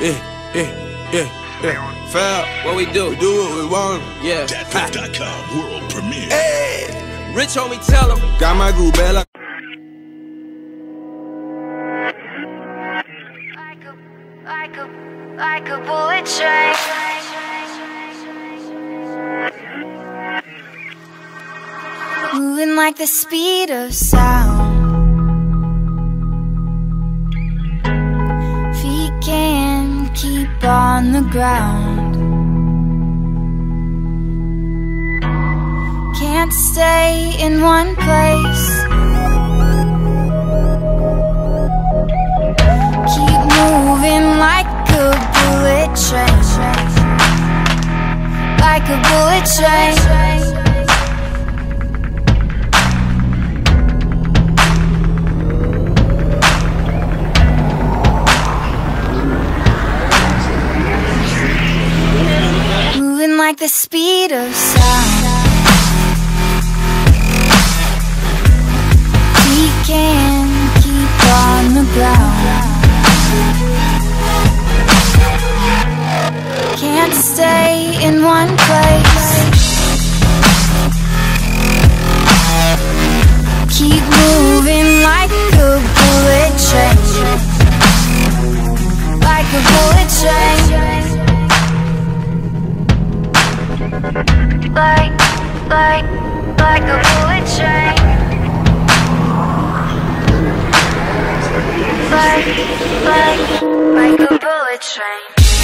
yeah. Fair, What we do? we do what we want. Yeah. DatPiff.com world premiere. Hey, Rich homie, tell him. got my groove bella. Like a bullet train. Moving like the speed of sound. Feet can't keep on the ground. Can't stay in one place. Keep moving like a bullet train. Like a bullet train. Moving like the speed of sound. We can't keep on the ground. Can't stay in one place. Keep moving like a bullet train. Like a bullet train. Like a bullet train. Like a bullet train.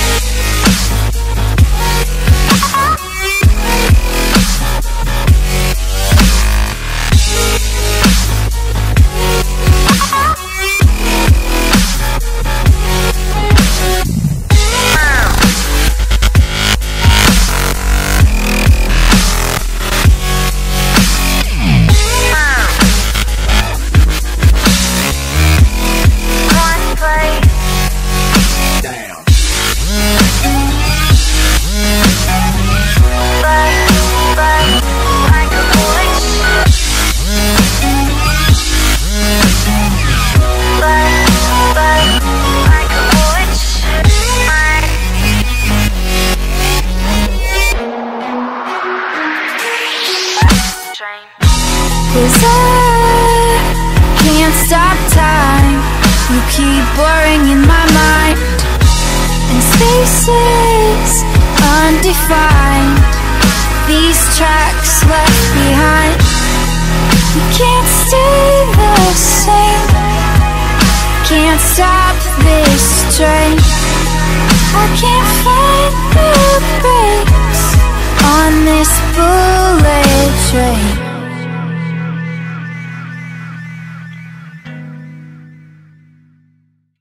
Cause I can't stop time. You keep blurring in my mind. And spaces undefined. These tracks left behind. You can't stay the same. Can't stop this train. I can't find the brakes on this bullet train.